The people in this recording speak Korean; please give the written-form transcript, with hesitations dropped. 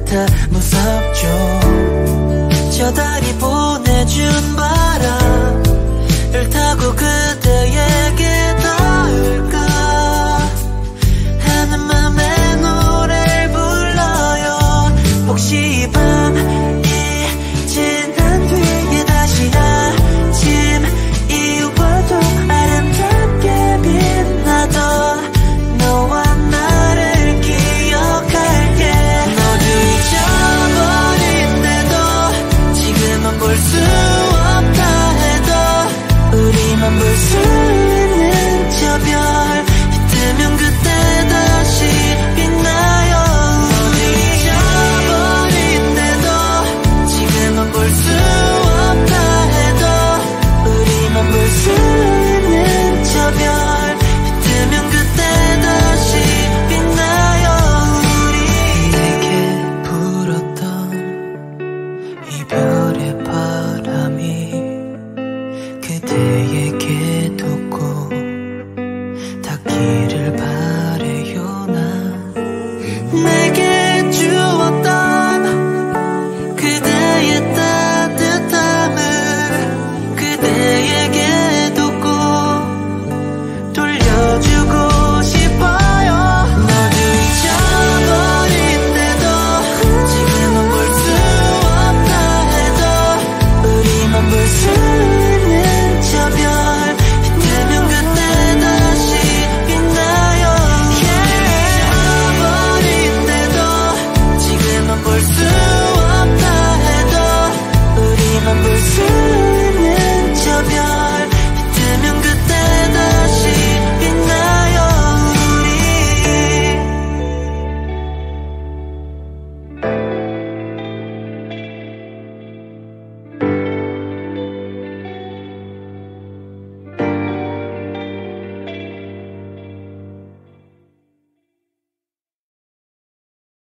같아 무섭죠. 저 달이 보내준 바람을 타고 그대에게 닿을까 하는 맘에 노래를 불러요. 혹시 이 밤이 지난 뒤에 다시 아침 이와도 아름답게 빛나던 너와 나를 기억할게. 너도 잊어버린데도 지금은 볼 수 없다 해도 우리만 볼 수 있는 저 별 뜨면 그때 다시 빛나요. 너도 잊어버린데도 지금은 볼 수 없다 해도 우리만 볼 수 있는 저 별 뜨면 그때 다시 빛나요. 우리 내게 불었던 이별의 바람이 그대에게 돋고 닿기를 바래요. 난 내게 주었던 그대의 따뜻함을 그대의